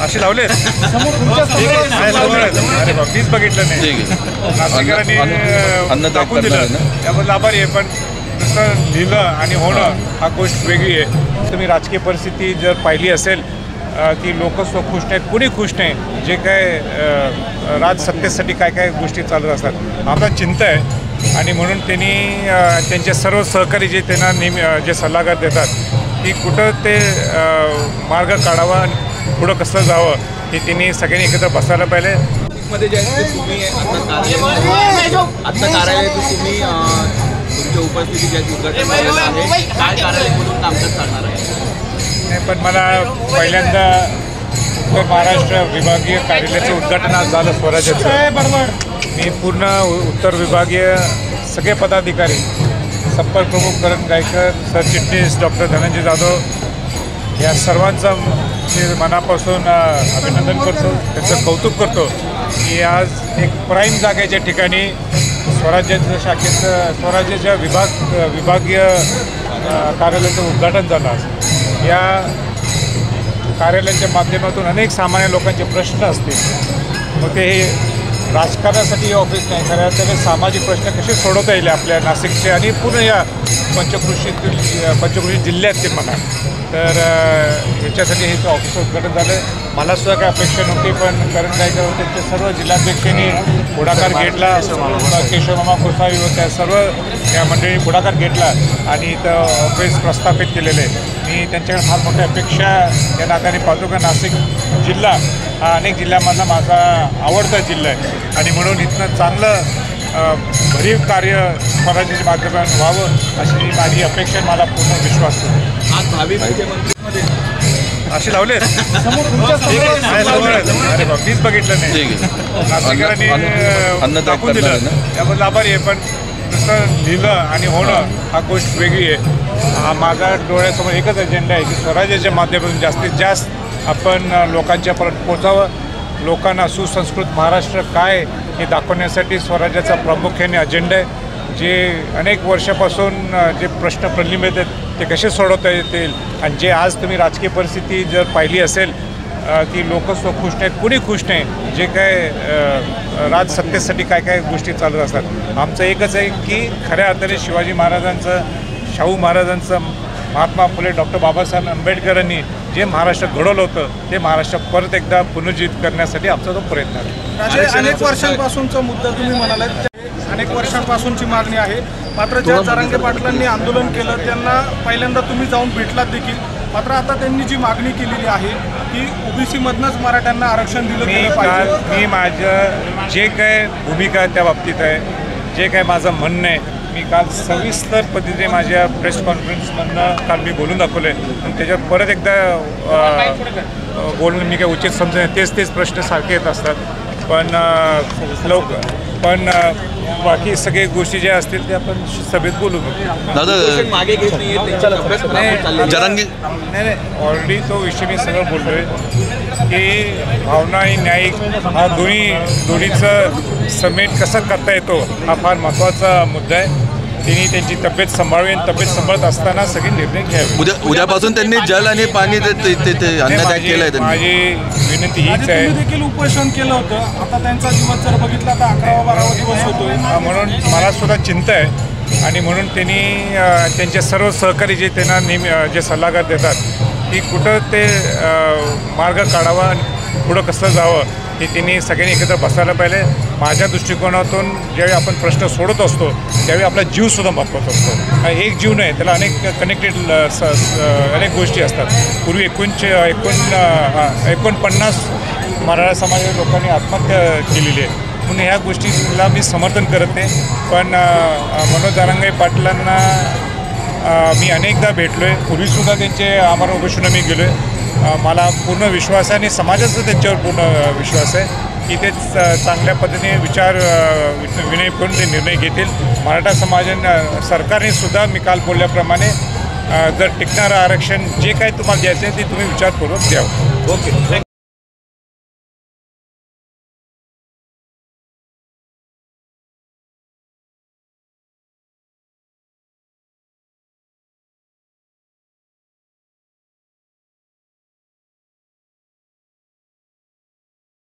अशी लावले अरे बा मीच बघितलं नाही नाशिककरांनी टाकून दिलं त्याबद्दल आभारी आहे. पण नुसतं लिहिलं आणि होणं हा गोष्ट वेगळी आहे. तुम्ही राजकीय परिस्थिती जर पाहिली असेल की लोक खुश नाहीत, कुणी खुश नाही. जे काय राजसत्तेसाठी काय काय गोष्टी चालत असतात आम्हाला चिंता आहे. आणि म्हणून त्यांनी त्यांचे सर्व सहकारी जे त्यांना नेहमी जे सल्लागार देतात की कुठं ते मार्ग काढावा आणि पुढं कसं जावं हे त्यांनी सगळ्यांनी एकत्र बसायला पाहिजे. मध्ये जे तुम्ही आता कार्यालयात तुम्ही तुमच्या उपस्थितीत उद्घाटन आहे, काय कार्यालयामधून कामकाज चालणार आहे? नाही, पण मला पहिल्यांदा उत्तर महाराष्ट्र विभागीय कार्यालयाचं उद्घाटन आज झालं स्वराज्याचं. मी पूर्ण उत्तर विभागीय सगळे पदाधिकारी, संपर्क प्रमुख करण गायकर, सरचिटणीस डॉक्टर धनंजय जाधव या सर्वांचं मी मनापासून अभिनंदन करतो, त्यांचं कौतुक करतो की आज एक प्राईम जागेच्या ठिकाणी स्वराज्याच्या शाखेचं स्वराज्याच्या विभागीय कार्यालयाचं उद्घाटन झालं. या कार्यालयाच्या माध्यमातून अनेक सामान्य लोकांचे प्रश्न असतील, मग ते राजकारणासाठी हे ऑफिस नाही, खरं तर सामाजिक प्रश्न कसे सोडवता येईल आपल्या नाशिकचे आणि पूर्ण या पंचक्रोशी जिल्ह्यातील म्हणा. तर ह्याच्यासाठी हे ऑफिसचं उद्घाटन झालं. मला सुद्धा काही अपेक्षा नव्हती, पण करण गायकर होते ते सर्व जिल्हाध्यक्षांनी पुढाकार घेतला. केशवमामा गोसावी होत्या, सर्व या मंडळी पुढाकार घेतला आणि इथं ऑफिस प्रस्थापित केलेलं आहे. मी त्यांच्याकडे फार मोठ्या अपेक्षा या नात्याने पाहतो का नाशिक जिल्हा हा अनेक जिल्ह्यामधला माझा आवडता जिल्हा आहे आणि म्हणून इथनं चांगलं भरीव कार्य स्वराज्याच्या माध्यमातून व्हावं अशी माझी अपेक्षा, मला पूर्ण विश्वास आहे. आज भावी मुख्यमंत्रीमध्ये अशी लावले अरे बा मीच बघितलं नाही नाशिककरांनी टाकून दिलं त्याबद्दल आभारी आहे. पण नुसतं लिहिलं आणि होणं हा गोष्ट वेगळी आहे. माझा डोळ्यासमोर एकच अजेंडा आहे की स्वराज्याच्या माध्यमातून जास्तीत जास्त आपण लोकांच्यापर्यंत पोचावं. लोकांना सुसंस्कृत महाराष्ट्र काय हे दाखवण्यासाठी स्वराज्याचा प्रामुख्याने अजेंडा आहे. जे अनेक वर्षापासून जे प्रश्न प्रलंबित आहेत ते कसे सोडवता येतील आणि जे आज तुम्ही राजकीय परिस्थिती जर पाहिली असेल की लोक खुश नाहीत, कुणी खुश नाही. जे काय राजसत्तेसाठी काय काय गोष्टी चालत असतात आमचं एकच आहे की खऱ्या अर्थाने शिवाजी महाराजांचं, शाहू महाराजांचं, महात्मा फुले, डॉक्टर बाबासाहेब आंबेडकरांनी जे महाराष्ट्र घडवलं होतं ते महाराष्ट्र परत एकदा पुनर्जीवित करण्यासाठी आमचा तो प्रयत्न आहे. अनेक वर्षांपासूनचा मुद्दा तुम्ही म्हणालात, अनेक वर्षांपासूनची मागणी आहे. मात्र ज्या जरांगे पाटलांनी आंदोलन केलं त्यांना पहिल्यांदा तुम्ही जाऊन भेटलात देखील. मात्र आता त्यांनी जी मागणी केलेली आहे की ओबीसीमधनंच मराठ्यांना आरक्षण दिलं गेलं पाहिजे. मी माझं जे काय भूमिका त्या बाबतीत आहे, जे काय माझं म्हणणं आहे, मी काल सविस्तर पद्धतीने माझ्या प्रेस कॉन्फरन्समधनं काल मी बोलून दाखवलं आहे. पण त्याच्यात परत एकदा बोलणं मी काय उचित समजत नाही. तेच प्रश्न सारखे येत असतात. पण बाकी सगळे गोष्टी ज्या असतील ते आपण सभेत बोलू. मागे घेत नाही, ऑलरेडी तो विषय मी सगळं बोललो आहे की भावना आणि न्यायिक हा दोन्हीचं समेट कसं करता येतो हा फार महत्त्वाचा मुद्दा आहे. त्यांनी त्यांची तब्येत सांभाळवी आणि तब्येत सांभाळत असताना सगळे निर्णय घ्यावे. उद्यापासून त्यांनी जल आणि पाणी अन्नत्याग केलाय. माझी विनंती हीच आहे. देखील उपोषण केलं होतं, आता त्यांचा दिवस जर बघितला तर 11वा-12वा दिवस होतोय. म्हणून मला सुद्धा चिंता आहे आणि म्हणून त्यांनी त्यांचे सर्व सहकारी जे त्यांना नेहमी जे सल्लागार देतात की कुठं ते मार्ग काढावा आणि पुढं कसं जावं हे त्यांनी सगळ्यांनी एकत्र बसायला पाहिजे. माझ्या दृष्टिकोनातून ज्यावेळी आपण प्रश्न सोडत असतो त्यावेळी आपला जीवसुद्धा महत्त्वाचा असतो. एक जीव नाही, त्याला अनेक कनेक्टेड अनेक गोष्टी असतात. पूर्वी 49 मराठा समाजाच्या लोकांनी आत्महत्या केलेली आहे. म्हणून ह्या गोष्टीला मी समर्थन करत नाही. पण मनोज जरांगे पाटलांना मी अनेकदा भेटलो आहे. पूर्वीसुद्धा त्यांचे आमरण उपोषणाला मी गेलो आहे. मला पूर्ण विश्वास आहे आणि समाजाचा त्यांच्यावर पूर्ण विश्वास आहे की ते चांगल्या पद्धतीने विनय करून ते निर्णय घेतील. मराठा समाजाने सरकारने सुद्धा मी काल बोलल्याप्रमाणे जर टिकणारं आरक्षण जे काही तुम्हाला द्यायचं आहे ते तुम्ही विचारपूर्वक द्यावं. ओके.